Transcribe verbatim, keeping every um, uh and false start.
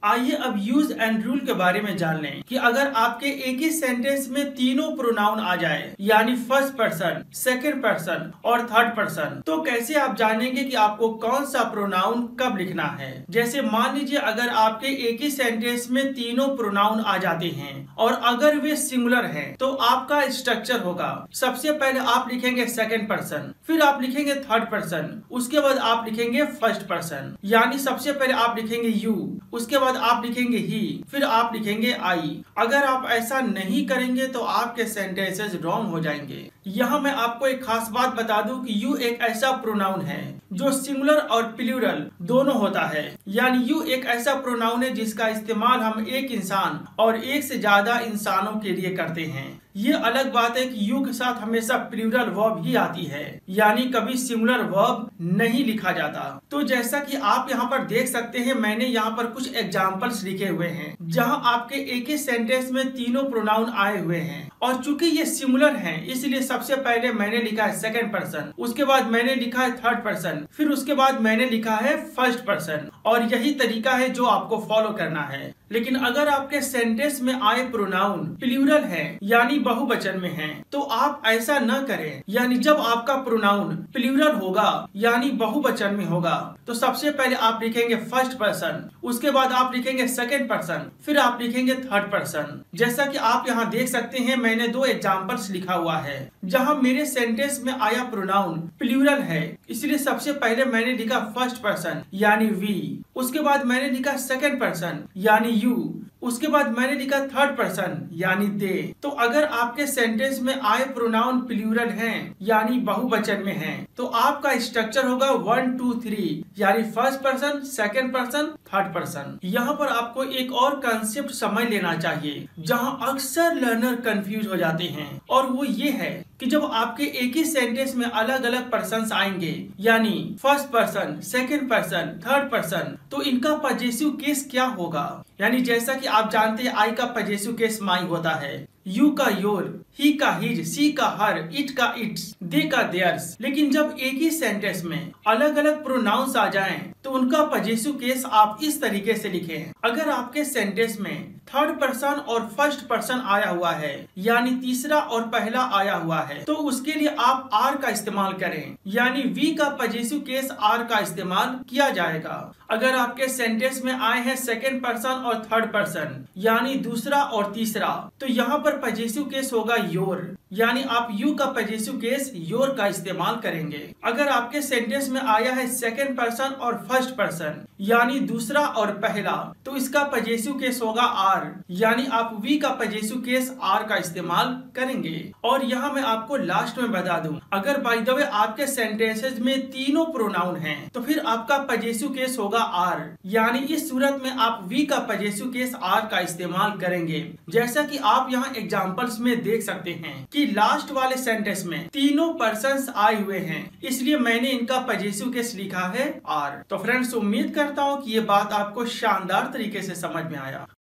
आइए अब use and rule के बारे में जान लें कि अगर आपके एक ही सेंटेंस में तीनों प्रोनाउन आ जाए, यानी फर्स्ट पर्सन, सेकंड पर्सन और थर्ड पर्सन, तो कैसे आप जानेंगे कि आपको कौन सा प्रोनाउन कब लिखना है। जैसे मान लीजिए अगर आपके एक ही सेंटेंस में तीनों प्रोनाउन आ जाते हैं और अगर वे सिंगुलर हैं, तो आपका स्ट्रक्चर होगा, सबसे पहले आप लिखेंगे सेकंड पर्सन, फिर आप लिखेंगे थर्ड पर्सन, उसके बाद आप लिखेंगे फर्स्ट पर्सन। यानी सबसे पहले आप लिखेंगे यू, उसके बाद आप लिखेंगे ही, फिर आप लिखेंगे आई। अगर आप ऐसा नहीं करेंगे तो आपके सेंटेंसेस रॉन्ग हो जाएंगे। यहाँ मैं आपको एक खास बात बता दूं कि यू एक ऐसा प्रोनाउन है जो सिंगुलर और प्लूरल दोनों होता है। यानी यू एक ऐसा प्रोनाउन है जिसका इस्तेमाल हम एक इंसान और एक से ज्यादा इंसानों के लिए करते हैं। ये अलग बात है कि यू के साथ हमेशा प्लूरल वर्ब ही आती है, यानी कभी सिंगुलर वर्ब नहीं लिखा जाता। तो जैसा कि आप यहाँ पर देख सकते हैं, मैंने यहाँ पर कुछ एग्जाम्पल्स लिखे हुए हैं जहाँ आपके एक ही सेंटेंस में तीनों प्रोनाउन आए हुए हैं। और चूंकि ये सिंगुलर हैं, इसलिए सबसे पहले मैंने लिखा है सेकंड पर्सन, उसके बाद मैंने लिखा है थर्ड पर्सन, फिर उसके बाद मैंने लिखा है फर्स्ट पर्सन। और यही तरीका है जो आपको फॉलो करना है। लेकिन अगर आपके सेंटेंस में आए प्रोनाउन प्लूरल है, यानी बहुवचन में है, तो आप ऐसा न करें। यानी जब आपका प्रोनाउन प्लूरल होगा यानी बहुवचन में होगा, तो सबसे पहले आप लिखेंगे फर्स्ट पर्सन, उसके बाद आप लिखेंगे सेकंड पर्सन, फिर आप लिखेंगे थर्ड पर्सन। जैसा कि आप यहाँ देख सकते हैं, मैंने दो एग्जाम्पल्स लिखा हुआ है जहाँ मेरे सेंटेंस में आया प्रोनाउन प्लूरल है, इसलिए सबसे पहले मैंने लिखा फर्स्ट पर्सन यानी वी, उसके बाद मैंने लिखा सेकंड पर्सन यानी यू, उसके बाद मैंने लिखा थर्ड पर्सन यानी दे। तो अगर आपके सेंटेंस में आए प्रोनाउन प्लूरल हैं यानी बहुवचन में हैं, तो आपका स्ट्रक्चर होगा वन टू थ्री, यानी first person, second person, third person. यहाँ पर आपको एक और कंसेप्ट समझ लेना चाहिए जहाँ अक्सर लर्नर कंफ्यूज हो जाते हैं, और वो ये है कि जब आपके एक ही सेंटेंस में अलग अलग पर्सन्स आएंगे, यानी first person, second person, third person, तो इनका पजेसिव केस क्या होगा। यानी जैसा कि आप जानते हैं, आई का पजेसिव केस माई होता है, यू का योर, ही का हिज, सी का हर, इट का इट्स, दे का देयर्स। लेकिन जब एक ही सेंटेंस में अलग अलग प्रोनाउंस आ जाएं, तो उनका पजेसिव केस आप इस तरीके से लिखें। अगर आपके सेंटेंस में थर्ड पर्सन और फर्स्ट पर्सन आया हुआ है, यानी तीसरा और पहला आया हुआ है, तो उसके लिए आप आर का इस्तेमाल करें, यानी वी का पजेसिव केस आर का इस्तेमाल किया जाएगा। अगर आपके सेंटेंस में आए हैं सेकंड पर्सन और थर्ड पर्सन, यानी दूसरा और तीसरा, तो यहाँ पर पजेसिव केस होगा योर, यानी आप यू का पजेसिव केस योर का इस्तेमाल करेंगे। अगर आपके सेंटेंस में आया है सेकंड पर्सन और फर्स्ट पर्सन, यानी दूसरा और पहला, तो इसका पजेसिव केस होगा आर, यानी आप वी का पजेसिव केस आर का इस्तेमाल करेंगे। और यहाँ मैं आपको लास्ट में बता दूं, अगर बाय द वे आपके सेंटेंसेस में तीनों प्रोनाउन हैं, तो फिर आपका पजेसिव केस होगा आर, यानी इस सूरत में आप वी का पजेसिव केस आर का इस्तेमाल करेंगे। जैसा कि आप यहाँ एग्जाम्पल्स में देख सकते हैं कि लास्ट वाले सेंटेंस में तीनों पर्सन्स आए हुए हैं, इसलिए मैंने इनका पजेसिव केस लिखा है आर। तो फ्रेंड्स, उम्मीद करता हूँ कि ये बात आपको शानदार तरीके से समझ में आया।